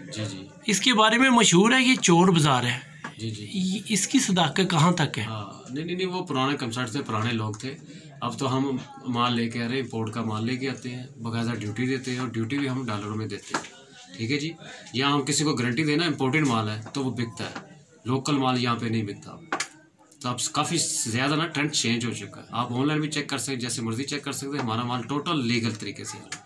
जी जी। इसके बारे में मशहूर है, ये चोर बाज़ार है। जी जी। इसकी सदाकत कहाँ तक है? हाँ नहीं, वो पुराने कंसर्ट थे, पुराने लोग थे। अब तो हम माल लेके आ रहे हैं, इम्पोर्ट का माल लेके आते हैं, बाकायदा ड्यूटी देते हैं और ड्यूटी भी हम डॉलरों में देते हैं। ठीक है जी। यहाँ हम किसी को गारंटी देना, इम्पोर्टेड माल है तो वो बिकता है, लोकल माल यहाँ पे नहीं बिकता। तो अब काफ़ी ज़्यादा ना ट्रेंड चेंज हो चुका है। आप ऑनलाइन भी चेक कर सकते, जैसे मर्जी चेक कर सकते हैं। हमारा माल टोटल लीगल तरीके से है।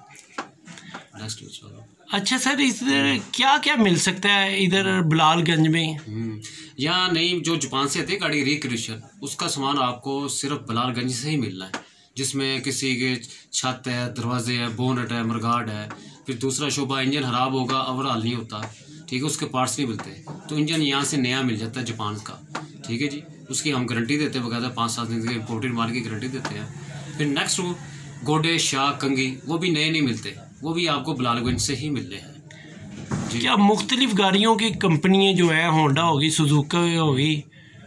अच्छा सर, इधर क्या क्या मिल सकता है इधर बिलालगंज में? यहाँ नहीं, जो जापान से आती है गाड़ी रिक्रिएशन, उसका सामान आपको सिर्फ बिलालगंज से ही मिलना है, जिसमें किसी के छत है, दरवाजे है, बोनट है, मरगाड है। फिर दूसरा शोबा, इंजन ख़राब होगा, ओवरऑल नहीं होता, ठीक है, उसके पार्ट्स नहीं मिलते, तो इंजन यहाँ से नया मिल जाता है जापान का। ठीक है जी। उसकी हम गारंटी देते हैं, बकायदा 5-7 दिन की इम्पोर्टेड माल की गारंटी देते हैं। फिर नेक्स्ट गोडे, शाह, कंगी, वो भी नए नहीं मिलते, वो भी आपको बिलालगंज से ही मिलते हैं। क्या मुख्तलिफ गाड़ियों की कंपनियाँ जो है, होंडा होगी, सुजुकी होगी,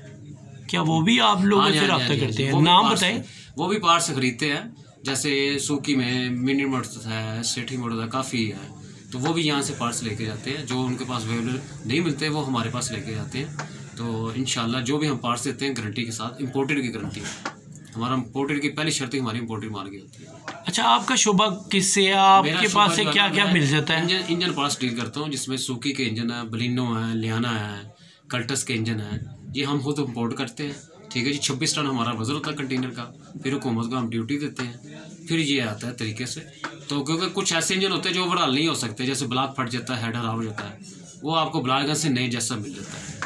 क्या वो भी आप लोगों से रब्ता करते हैं? नाम बताएं। वो भी पार्ट्स खरीदते हैं, जैसे सुजुकी में मिनी मोटर्स है, सिटी मोटर्स है, काफ़ी है, तो वो भी यहाँ से पार्ट्स लेके जाते हैं। जो उनके पास अवेलेबल नहीं मिलते वो हमारे पास लेके जाते हैं। तो इंशाल्लाह जो भी हम पार्ट्स देते हैं गारंटी के साथ, इम्पोर्टेड की गारंटी है। हमारा इम्पोर्टेड की पहली शर्त ही हमारी इम्पोर्टेड माल की होती है। अच्छा, आपका शोबा किससे है? आपके पास से क्या क्या मिल जाता है? इंजन पार्ट्स डील करता हूँ, जिसमें सुजुकी के इंजन है, बलिनो है, लियाना है, कल्टस के इंजन है, ये हम खुद इम्पोर्ट करते हैं। ठीक है जी। 26 टन हमारा वजन होता है कंटेनर का। फिर हुकूमत को हम ड्यूटी देते हैं, फिर ये आता है तरीके से। तो क्योंकि कुछ ऐसे इंजन होते हैं जो ओवरऑल नहीं हो सकते, जैसे ब्लॉक फट जाता है, हेड खराब हो जाता है, वो आपको बिलालगंज से नए जैसा मिल जाता है।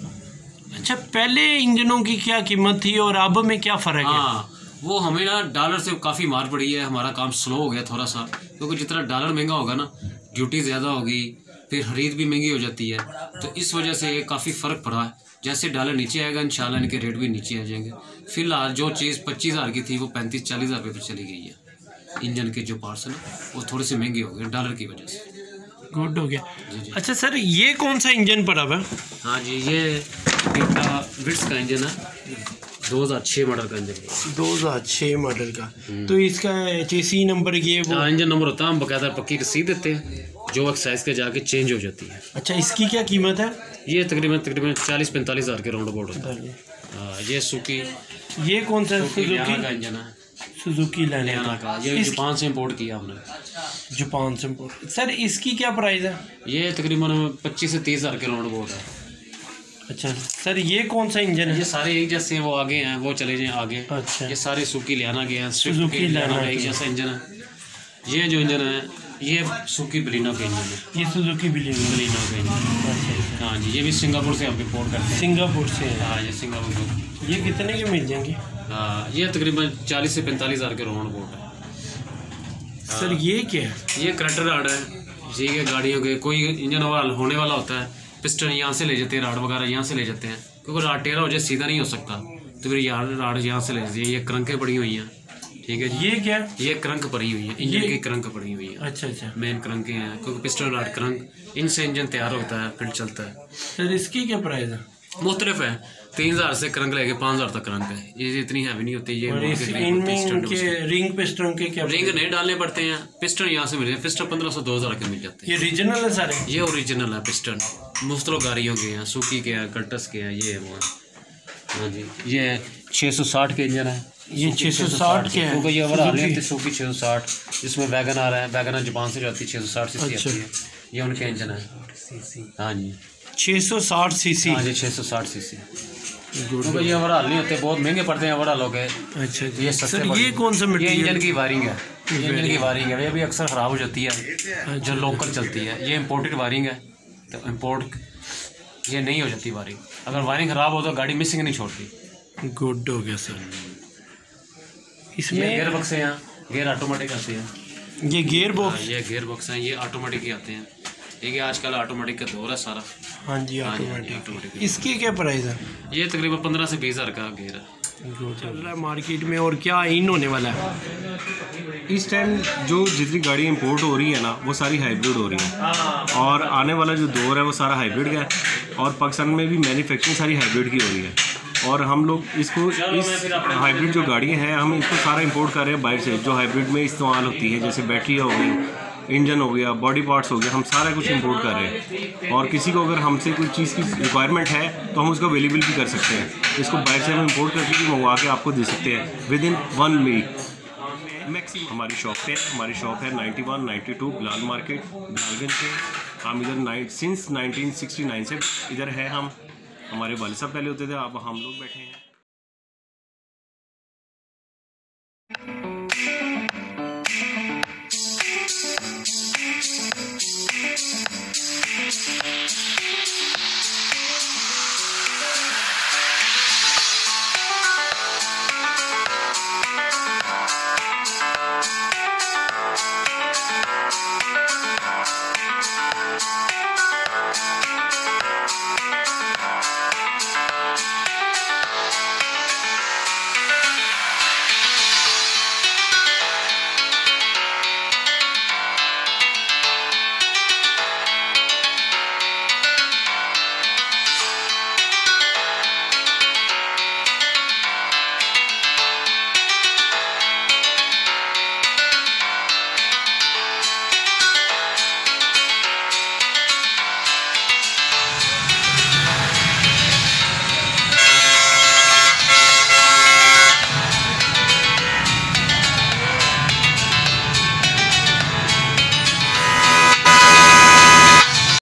अच्छा, पहले इंजनों की क्या कीमत थी और अब में क्या फ़र्क है? हाँ, वो हमें ना डॉलर से काफ़ी मार पड़ी है, हमारा काम स्लो हो गया थोड़ा सा, क्योंकि जितना डॉलर महंगा होगा ना, ड्यूटी ज़्यादा होगी, फिर खरीद भी महंगी हो जाती है, तो इस वजह से काफ़ी फ़र्क पड़ा है। जैसे डॉलर नीचे आएगा इंशाल्लाह इनके रेट भी नीचे आ जाएंगे। फिलहाल जो चीज़ 25,000 की थी वो 35-40 हज़ार रुपये पर चली गई है। इंजन के जो पार्ट्स हैं ना, वो थोड़े से महंगे हो गए डॉलर की वजह से। गुड हो गया। जी जी। अच्छा सर, ये कौन सा इंजन पड़ा हुआ है? हाँ जी, ये विट्स का इंजन है, 2006 मॉडल का इंजन है। 2006 मॉडल का। तो इसका चेसी नंबर ये वो इंजन नंबर होता है, हम बाकायदा पक्की रसीद देते हैं, जो एक्साइज के जाके चेंज हो जाती है। अच्छा, इसकी क्या कीमत है? ये तकरीबन 40-45 हज़ार के राउंड अबाउट होता है। ये सुजुकी, ये कौन सा सुजुकी का इंजन है? सुजुकी लियाना का। ये जापान से इम्पोर्ट किया हमने। जापान से इम्पोर्ट। सर, इसकी क्या प्राइस है? ये तकरीबन 25 से 30 हज़ार के राउंड अबाउट है। अच्छा सर, ये कौन सा इंजन है? ये सारे एक जैसे हैं, वो आगे हैं, वो चले जाएं आगे। अच्छा, ये सारे सुजुकी लियाना के हैं, सुजुकी लियाना का एक जैसा इंजन है। ये जो इंजन है, ये सुजुकी बलिनो का इंजन है। ये सुजुकी बलिनो का इंजन। हाँ जी, ये भी सिंगापुर से हम इम्पोर्ट करते हैं। सिंगापुर से? हाँ, ये सिंगापुर से। ये कितने के मिल जाएंगे? हाँ, ये तकरीबन 40 से 45 हज़ार के राउंड अबाउट है। सर, ये क्या है? ये करंट राड है जी, के गाड़ियों के कोई इंजन होने वाला होता है, पिस्टन यहाँ से ले जाते हैं, राड वगैरह यहाँ से ले जाते हैं, क्योंकि राड टेढ़ा हो जाए सीधा नहीं हो सकता, तो फिर यार राड यहाँ से ले जाती है। ये क्रंकें पड़ी हुई हैं। ठीक है जी। ये क्या? ये क्रंक पड़ी हुई है, इंजन की क्रंक पड़ी हुई है। अच्छा अच्छा, मेन क्रंकें हैं, क्योंकि पिस्टन राड क्रंक, इनसे इंजन तैयार होता है, फिर चलता है। सर, इसकी क्या प्राइस है? मुख्तलिफ है, 3000 से क्रंक लेके 5000 तक क्रंक है। ये इतनी हैवी नहीं होती। ये रिंग पिस्टन के क्या? रिंग नहीं डालने पड़ते हैं, पिस्टन यहाँ से मिल जाते हैं। पिस्टन 1500 से 2000 के मिल जाते हैं। ये ओरिजिनल है सारे? ये ओरिजिनल है पिस्टन, मुख्तलिफ गाड़ियों के हैं, सुजुकी के हैं, कल्टस के हैं, ये वो हैं। हाँ जी, ये 660 के इंजन है। ये 660 के हैं, क्योंकि ये ओवरऑल नहीं आती सुजुकी 660, जिसमें वैगन आ रहा है, वैगन जापान से जाती है, 660 सीसी आती है। ये उनके इंजन है। हाँ जी, 660 सीसी। हाँ जी, 660 सीसी। क्योंकि ये ओवरऑल नहीं होते, बहुत महंगे पड़ते हैं ओवरऑल हो गए। अच्छा, ये सर, ये कौन सा ये इंजन की वायरिंग है। इंजन की वायरिंग है, ये भी अक्सर ख़राब हो जाती है, जो लोकल चलती है। ये इम्पोर्टेड वायरिंग है, तो इम्पोर्ट ये नहीं हो जाती वायरिंग। अगर वायरिंग ख़राब हो तो गाड़ी मिसिंग नहीं छोड़ती। गुड हो गया सर। इसमें गेयर बॉक्स है, यहाँ गेयर ऑटोमेटिक आते हैं। ये गेयर बॉक्स? ये गेयर बॉक्स हैं, ये ऑटोमेटिक ही आते हैं। देखिए आजकल ऑटोमेटिक का दौर है सारा। हाँ जी, ऑटोमेटिक। इसकी क्या प्राइस है? ये तकरीबन 15 से 20 हज़ार का गेयर है। चल रहा है मार्केट में। और क्या इन होने वाला है इस टाइम? जो जितनी गाड़ी इंपोर्ट हो रही है ना, वो सारी हाइब्रिड हो रही है, और आने वाला जो दौर है वो सारा हाइब्रिड का है। और पाकिस्तान में भी मैन्युफैक्चरिंग सारी हाइब्रिड की हो रही है, और हम लोग इसको इस हाइब्रिड जो गाड़ियाँ हैं, हम इसको सारा इंपोर्ट कर रहे हैं बाहर से, जो हाइब्रिड में इस्तेमाल होती है, जैसे बैटरी हो गई, इंजन हो गया, बॉडी पार्ट्स हो गया, हम सारा कुछ इंपोर्ट कर रहे हैं। और किसी को अगर हमसे कोई चीज़ की रिक्वायरमेंट है तो हम उसको अवेलेबल भी कर सकते हैं। इसको बाहर से हम इंपोर्ट करके भी मंगवा के आपको दे सकते हैं विद इन 1 वीक मैक्सिमम। हमारी शॉप पे है, हमारी शॉप है 9192 बिलाल मार्केट, बिलालगंज पे। हम इधर सिंस 1969 से इधर है। हम हमारे वालिद साहब पहले होते थे, अब हम लोग बैठे हैं।